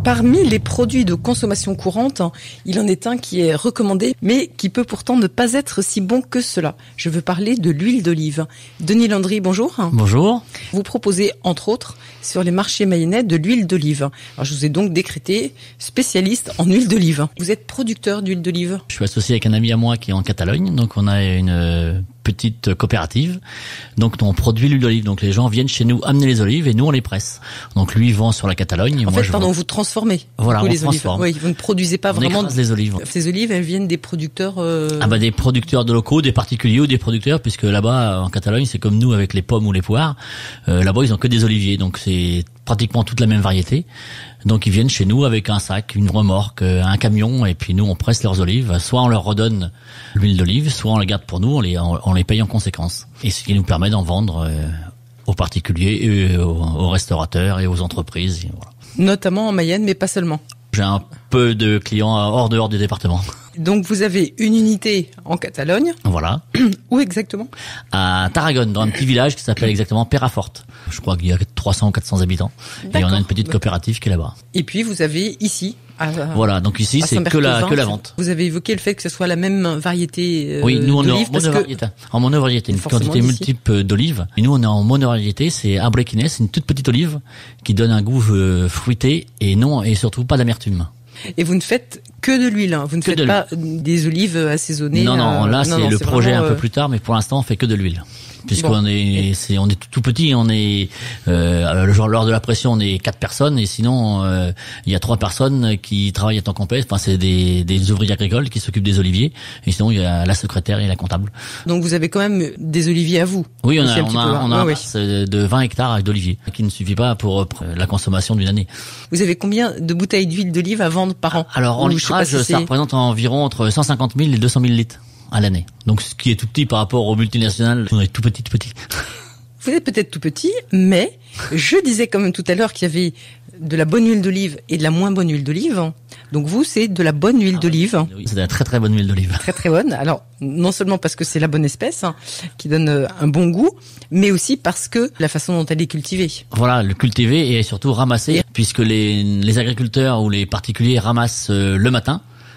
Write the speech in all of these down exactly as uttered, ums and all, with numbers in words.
Parmi les produits de consommation courante, il en est un qui est recommandé, mais qui peut pourtant ne pas être si bon que cela. Je veux parler de l'huile d'olive. Denis Landry, bonjour. Bonjour. Vous proposez, entre autres, sur les marchés mayennais, de l'huile d'olive. Alors, je vous ai donc décrété spécialiste en huile d'olive. Vous êtes producteur d'huile d'olive? Je suis associé avec un ami à moi qui est en Catalogne, donc on a une petite coopérative. Donc on produit l'huile d'olive. Donc les gens viennent chez nous amener les olives et nous on les presse. Donc lui il vend sur la Catalogne. Et en moi, fait, je pardon, vends... vous transformez. Voilà, on les transforme. Olives. Oui, vous ne produisez pas on vraiment écrase les olives. Ces olives, elles viennent des producteurs. Euh... Ah bah des producteurs de locaux, des particuliers ou des producteurs, puisque là-bas en Catalogne c'est comme nous avec les pommes ou les poires. Euh, là-bas ils ont que des oliviers, donc c'est pratiquement toute la même variété. Donc ils viennent chez nous avec un sac, une remorque, un camion, et puis nous on presse leurs olives. Soit on leur redonne l'huile d'olive, soit on la garde pour nous, on les, on les paye en conséquence. Et ce qui nous permet d'en vendre euh, aux particuliers, et aux, aux restaurateurs et aux entreprises. Et voilà. Notamment en Mayenne, mais pas seulement. J'ai un peu de clients hors dehors du département. Donc vous avez une unité en Catalogne. Voilà. Où exactement? À Tarragone, dans un petit village qui s'appelle exactement Perafort. Je crois qu'il y a trois cents ou quatre cents habitants. Et on a une petite coopérative qui est là-bas. Et puis vous avez ici... À, voilà, donc ici c'est que la que la vente. Vous avez évoqué le fait que ce soit la même variété euh, oui, nous on est en monovariété. En monovariété, une quantité multiple d'olives. Et nous on est en monovariété, c'est Arbrequines, c'est une toute petite olive qui donne un goût euh, fruité et non et surtout pas d'amertume. Et vous ne faites que de l'huile, hein. Vous ne que faites pas des olives assaisonnées. Non, non, là euh, c'est non, non, le c'est projet vraiment, un peu euh... plus tard, mais pour l'instant on fait que de l'huile. Puisqu'on bon. est, c'est, on est tout, tout petit, on est, euh, le jour lors de la pression, on est quatre personnes, et sinon, euh, il y a trois personnes qui travaillent à temps complet. Enfin, c'est des, des ouvriers agricoles qui s'occupent des oliviers, et sinon il y a la secrétaire et la comptable. Donc vous avez quand même des oliviers à vous. Oui, on a, on a, on a un oui, masse de vingt hectares d'oliviers, qui ne suffit pas pour la consommation d'une année. Vous avez combien de bouteilles d'huile d'olive à vendre par an? Alors, en litrage, si ça représente environ entre cent cinquante mille et deux cent mille litres à l'année. Donc, ce qui est tout petit par rapport aux multinationales, on est tout petit, tout petit. Vous êtes peut-être tout petit, mais je disais quand même tout à l'heure qu'il y avait de la bonne huile d'olive et de la moins bonne huile d'olive. Donc vous, c'est de la bonne huile ah d'olive. Oui, c'est de la très très bonne huile d'olive. Très très bonne. Alors, non seulement parce que c'est la bonne espèce, hein, qui donne un bon goût, mais aussi parce que la façon dont elle est cultivée. Voilà, le cultiver et surtout ramasser, et... puisque les, les agriculteurs ou les particuliers ramassent euh, le matin.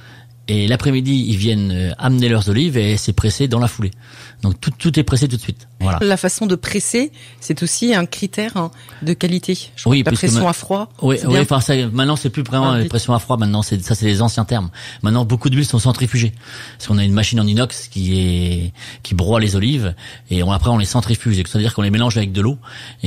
Et l'après-midi, ils viennent amener leurs olives et c'est pressé dans la foulée. Donc tout, tout est pressé tout de suite. Voilà. La façon de presser, c'est aussi un critère hein, de qualité. Je crois oui, que la pression ma... à froid. Oui, oui. Enfin, ça, maintenant c'est plus vraiment ah, la pression à froid. Maintenant, c'est ça, c'est les anciens termes. Maintenant, beaucoup d'huiles sont centrifugées parce qu'on a une machine en inox qui est qui broie les olives et on, après on les centrifuge. C'est-à-dire qu'on les mélange avec de l'eau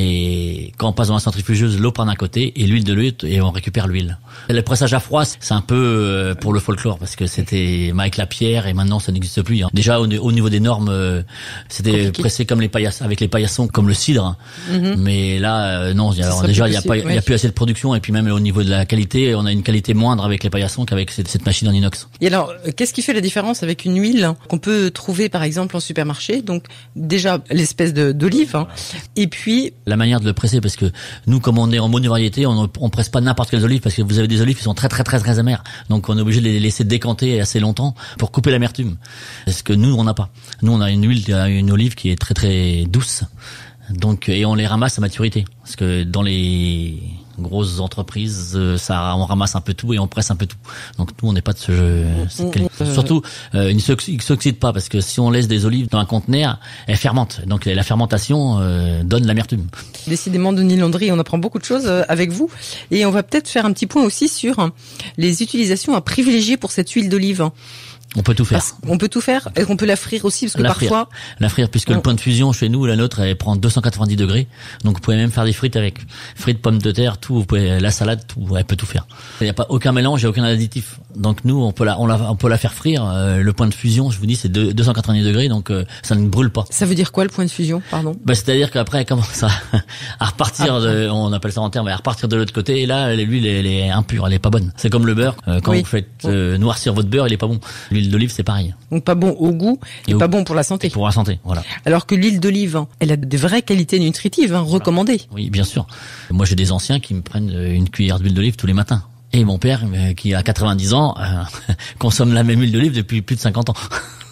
et quand on passe dans la centrifugeuse, l'eau part d'un côté et l'huile de l'autre et on récupère l'huile. Le pressage à froid, c'est un peu pour le folklore parce que c'était avec la pierre et maintenant ça n'existe plus. Hein. Déjà au, au niveau des normes, euh, c'était compliqué. Pressé comme les paillassons, avec les paillassons, comme le cidre. Mm-hmm. Mais là, euh, non. Alors, déjà, il y a pas, il oui. y a plus assez de production et puis même au niveau de la qualité, on a une qualité moindre avec les paillassons qu'avec cette, cette machine en inox. Et alors, qu'est-ce qui fait la différence avec une huile qu'on peut trouver par exemple en supermarché? Donc déjà l'espèce de, d'olive, hein, et puis la manière de le presser, parce que nous, comme on est en monovariété, on, on presse pas n'importe quelles olives parce que vous avez des olives qui sont très très très très amères. Donc on est obligé de les laisser décanter assez longtemps pour couper l'amertume. Parce que nous, on n'a pas. Nous, on a une huile, une olive qui est très très douce. Donc, et on les ramasse à maturité. Parce que dans les grosses entreprises, ça, on ramasse un peu tout et on presse un peu tout. Donc nous, on n'est pas de ce jeu. Cette qualité. Euh... Surtout, euh, ils ne s'oxydent pas parce que si on laisse des olives dans un conteneur, elles fermentent. Donc la fermentation euh, donne l'amertume. Décidément, Denis Landry, on apprend beaucoup de choses avec vous. Et on va peut-être faire un petit point aussi sur les utilisations à privilégier pour cette huile d'olive. On peut tout faire. Parce on peut tout faire et on peut la frire aussi parce que la parfois frire. La frire puisque on... le point de fusion chez nous, la nôtre, elle prend deux cent quatre-vingt-dix degrés. Donc vous pouvez même faire des frites avec frites, pommes de terre, tout. Vous pouvez la salade, tout. Elle peut tout faire. Il n'y a pas aucun mélange, il n'y a aucun additif. Donc nous, on peut la, on la, on peut la faire frire. Euh, le point de fusion, je vous dis, c'est deux cent quatre-vingt-dix degrés, donc euh, ça ne brûle pas. Ça veut dire quoi le point de fusion, pardon? Bah c'est-à-dire qu'après elle commence à, à repartir, ah, de, on appelle ça en termes, à repartir de l'autre côté. Et là, l'huile, elle est impure, elle est pas bonne. C'est comme le beurre. Euh, quand oui. vous faites euh, noircir votre beurre, il est pas bon. L'huile d'olive, c'est pareil. Donc pas bon au goût et, et au... pas bon pour la santé. Et pour la santé, voilà. Alors que l'huile d'olive, elle a de vraies qualités nutritives, hein, recommandées. Voilà. Oui, bien sûr. Moi, j'ai des anciens qui me prennent une cuillère d'huile d'olive tous les matins. Et mon père, qui a quatre-vingt-dix ans, euh, consomme la même huile d'olive depuis plus de cinquante ans.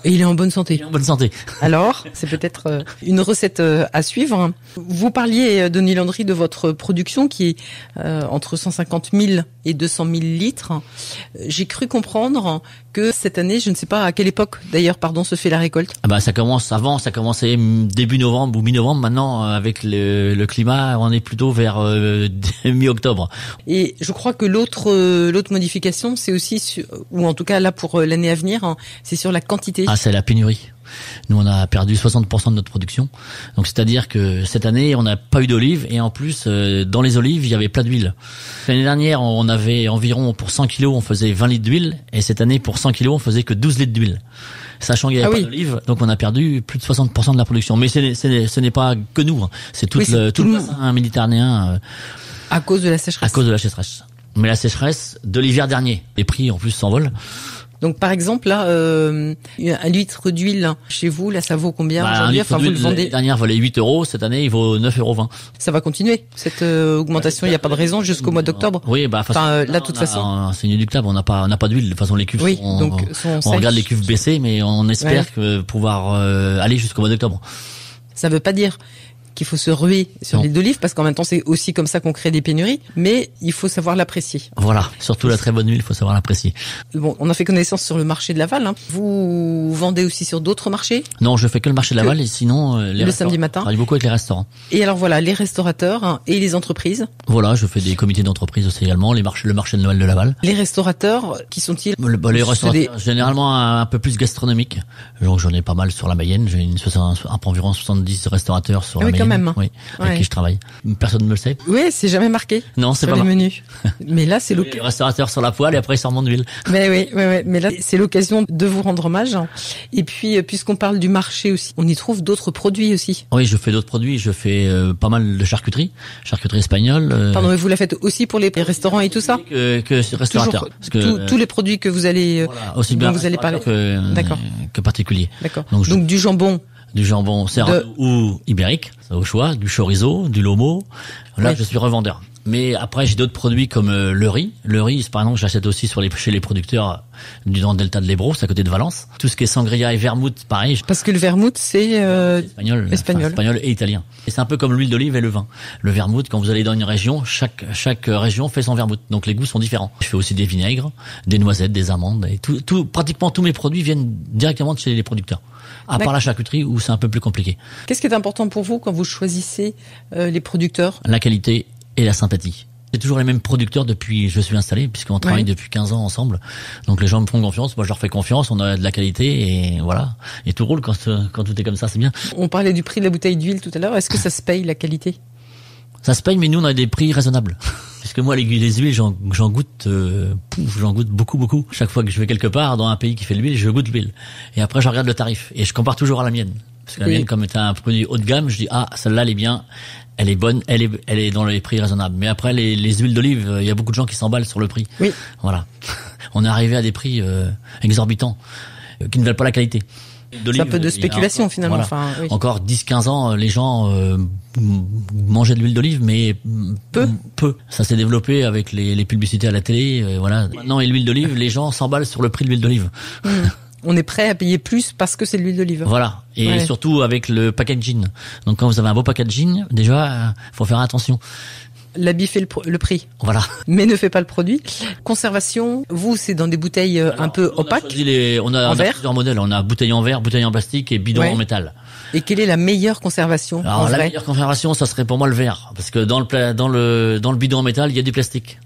Et il est en bonne santé. Il est en bonne santé. Alors, c'est peut-être euh, une recette euh, à suivre. Vous parliez, Denis Landry, de votre production qui est euh, entre cent cinquante mille et deux cent mille litres. J'ai cru comprendre que cette année, je ne sais pas à quelle époque d'ailleurs, pardon, se fait la récolte. Ah bah ça commence avant, ça commençait début novembre ou mi-novembre. Maintenant, avec le, le climat, on est plutôt vers euh, mi-octobre. Et je crois que l'autre euh, l'autre modification, c'est aussi, sur, ou en tout cas là pour euh, l'année à venir, hein, c'est sur la quantité. Ah, c'est la pénurie. Nous, on a perdu soixante pour cent de notre production. Donc, c'est-à-dire que cette année, on n'a pas eu d'olives et en plus, euh, dans les olives, il y avait plein d'huile. L'année dernière, on avait environ pour cent kilos, on faisait vingt litres d'huile et cette année, pour cent kilos, on faisait que douze litres d'huile. Sachant qu'il n'y avait ah pas oui. d'olives, donc on a perdu plus de soixante pour cent de la production. Mais c'est, c'est, ce n'est pas que nous, hein. C'est tout, oui, le, tout, tout le bassin méditerranéen. Euh, à cause de la sécheresse. À cause de la sécheresse. Mais la sécheresse de l'hiver dernier. Les prix, en plus, s'envolent. Donc par exemple là, euh, un litre d'huile chez vous, là ça vaut combien bah, aujourd'hui? Enfin vous le vendez. L'année dernière valait huit euros, cette année il vaut neuf euros vingt. Ça va continuer cette euh, augmentation. Il n'y a pas de raison jusqu'au mois d'octobre. Oui, bah enfin euh, là de toute façon. C'est inéluctable. On n'a pas, on n'a pas d'huile. De toute façon les cuves. Oui, sont, donc on, on regarde les cuves baisser, mais on espère ouais. que pouvoir euh, aller jusqu'au mois d'octobre. Ça veut pas dire qu'il faut se ruer sur l'huile d'olive parce qu'en même temps c'est aussi comme ça qu'on crée des pénuries, mais il faut savoir l'apprécier. Voilà, surtout la très bonne huile, il faut savoir l'apprécier. Bon, on a fait connaissance sur le marché de Laval. Hein. Vous vendez aussi sur d'autres marchés? Non, je fais que le marché de Laval et sinon euh, les le samedi matin. Je travaille beaucoup avec les restaurants. Et alors voilà, les restaurateurs hein, et les entreprises. Voilà, je fais des comités d'entreprise aussi également, les marchés, le marché de Noël de Laval. Les restaurateurs, qui sont-ils? le, bah, Les restaurateurs des... généralement un, un peu plus gastronomiques. Donc j'en ai pas mal sur la Mayenne. J'ai une, un, un, environ soixante-dix restaurateurs sur ah la oui, Mayenne. Quand même. Oui. Ouais. Avec qui je travaille. Personne ne me le sait. Oui, c'est jamais marqué. Non, c'est sur pas les marqué. menus. Mais là, c'est l'occasion. Le restaurateur sur la poêle et après il sort mon huile. Mais oui, oui, oui. Mais là, c'est l'occasion de vous rendre hommage. Et puis, puisqu'on parle du marché aussi, on y trouve d'autres produits aussi. Oui, je fais d'autres produits. Je fais euh, pas mal de charcuterie, charcuterie espagnole. Euh... Pardon, mais vous la faites aussi pour les restaurants et tout ça? Que, que restaurateurs. Parce que tout, euh, tous les produits que vous allez, voilà, aussi bien dont vous allez parler. Que, D'accord. Que particulier. D'accord. Donc, je... Donc du jambon. Du jambon serrano de... ou ibérique, au choix, du chorizo, du lomo. Là, ouais. Je suis revendeur. Mais après, j'ai d'autres produits comme euh, le riz. Le riz, par exemple, j'achète aussi sur les, chez les producteurs du dans le delta de l'Ebro, c'est à côté de Valence. Tout ce qui est sangria et vermouth, pareil. Parce que le vermouth, c'est euh, espagnol, espagnol. Enfin, espagnol et italien. Et c'est un peu comme l'huile d'olive et le vin. Le vermouth, quand vous allez dans une région, chaque chaque région fait son vermouth. Donc les goûts sont différents. Je fais aussi des vinaigres, des noisettes, des amandes et tout, tout pratiquement tous mes produits viennent directement de chez les producteurs. À part la charcuterie où c'est un peu plus compliqué. Qu'est-ce qui est important pour vous quand vous choisissez euh, les producteurs? La qualité et la sympathie. C'est toujours les mêmes producteurs depuis je suis installé, puisqu'on travaille ouais. depuis quinze ans ensemble. Donc les gens me font confiance, moi je leur fais confiance, on a de la qualité et voilà. Et tout roule quand, quand tout est comme ça, c'est bien. On parlait du prix de la bouteille d'huile tout à l'heure, est-ce que ça se paye la qualité? Ça se paye, mais nous on a des prix raisonnables. Parce que moi les, les huiles j'en, j'en goûte euh, pouf, j'en goûte beaucoup beaucoup. Chaque fois que je vais quelque part dans un pays qui fait l'huile, je goûte l'huile. Et après je regarde le tarif et je compare toujours à la mienne. Parce que la oui. mienne, comme est un produit haut de gamme, je dis ah celle-là elle est bien, elle est bonne, elle est elle est dans les prix raisonnables. Mais après les, les huiles d'olive, il y a beaucoup de gens qui s'emballent sur le prix. Oui. Voilà. On est arrivé à des prix euh, exorbitants euh, qui ne valent pas la qualité. C'est un peu de spéculation encore, finalement. Voilà. Enfin, oui. Encore dix quinze ans, les gens euh, mangeaient de l'huile d'olive, mais peu. Peu. Ça s'est développé avec les, les publicités à la télé. Euh, voilà. Maintenant, et l'huile d'olive, les gens s'emballent sur le prix de l'huile d'olive. Mmh. On est prêt à payer plus parce que c'est de l'huile d'olive. Voilà. Et ouais. surtout avec le packaging. Donc quand vous avez un beau packaging, déjà, faut faire attention. L'habit fait le, le prix. Voilà. Mais ne fait pas le produit. Conservation, vous, c'est dans des bouteilles Alors, un peu on opaques. A les, on a, en on a verre. plusieurs modèles. On a bouteille en verre, bouteille en plastique et bidon ouais. en métal. Et quelle est la meilleure conservation? Alors, en la vrai meilleure conservation, ça serait pour moi le verre. Parce que dans le, dans le, dans le bidon en métal, il y a du plastique.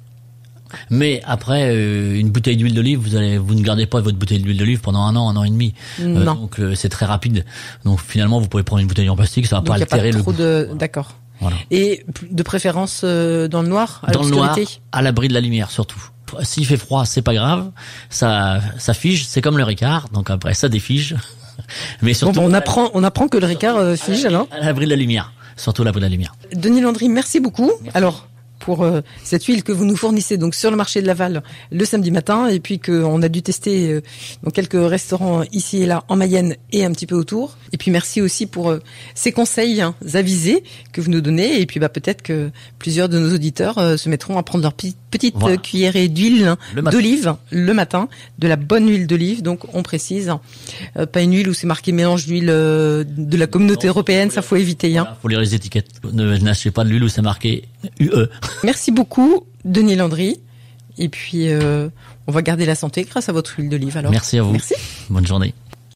Mais après, euh, une bouteille d'huile d'olive, vous allez, vous ne gardez pas votre bouteille d'huile d'olive pendant un an, un an et demi. Non. Euh, donc euh, c'est très rapide. Donc finalement, vous pouvez prendre une bouteille en plastique, ça va donc, pas altérer pas le trop goût. De... D'accord. Voilà. Et de préférence euh, dans le noir, à dans le noir, à l'abri de la lumière surtout. S'il fait froid, c'est pas grave, ça, ça fige, c'est comme le Ricard, donc après ça défige. Mais surtout, bon, on apprend, on apprend que le Ricard euh, fige alors. À l'abri de la lumière, surtout à l'abri de la lumière. Denis Landry, merci beaucoup. Merci. Alors. Pour euh, cette huile que vous nous fournissez donc sur le marché de Laval le samedi matin et puis qu'on a dû tester euh, dans quelques restaurants ici et là en Mayenne et un petit peu autour. Et puis merci aussi pour euh, ces conseils hein, avisés que vous nous donnez et puis bah peut-être que plusieurs de nos auditeurs euh, se mettront à prendre leur petite petite Voilà. cuillerée d'huile Le matin. d'olive le matin, de la bonne huile d'olive. Donc on précise, euh, pas une huile où c'est marqué mélange d'huile euh, de la communauté Non, européenne, ça faut éviter. Hein. Voilà, faut lire les étiquettes. Ne n'achetez pas de l'huile où c'est marqué U E. Merci beaucoup, Denis Landry. Et puis euh, on va garder la santé grâce à votre huile d'olive. Alors Merci à vous. Merci. Bonne journée.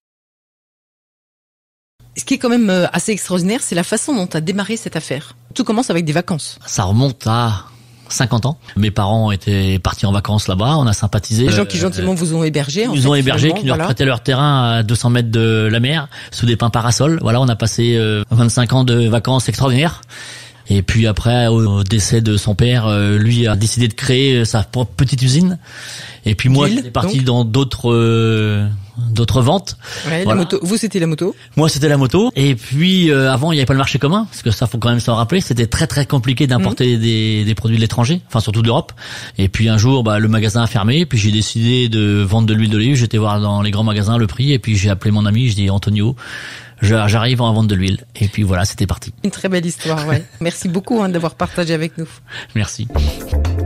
Ce qui est quand même euh, assez extraordinaire, c'est la façon dont tu as démarré cette affaire. Tout commence avec des vacances. Ça remonte à cinquante ans. Mes parents étaient partis en vacances là-bas, on a sympathisé. Les gens qui gentiment vous ont hébergé. Ils nous ont hébergés, qui nous voilà. prêtaient leur terrain à deux cents mètres de la mer, sous des pins parasols. Voilà, on a passé euh, vingt-cinq ans de vacances extraordinaires. Et puis après, au décès de son père, euh, lui a décidé de créer sa propre petite usine. Et puis moi, D'huile, j'étais parti donc. dans d'autres euh, d'autres ventes. Ouais, Voilà. la moto. Vous, c'était la moto. Moi, c'était la moto. Et puis euh, avant, il n'y avait pas le marché commun, parce que ça, faut quand même s'en rappeler. C'était très très compliqué d'importer des, des produits de l'étranger, enfin surtout de l'Europe. Et puis un jour, bah, le magasin a fermé. Puis j'ai décidé de vendre de l'huile d'olive. J'étais voir dans les grands magasins le prix. Et puis j'ai appelé mon ami. Je dis Antonio, j'arrive à vendre de l'huile. Et puis voilà, c'était parti. Une très belle histoire. Ouais. Merci beaucoup hein, d'avoir partagé avec nous. Merci.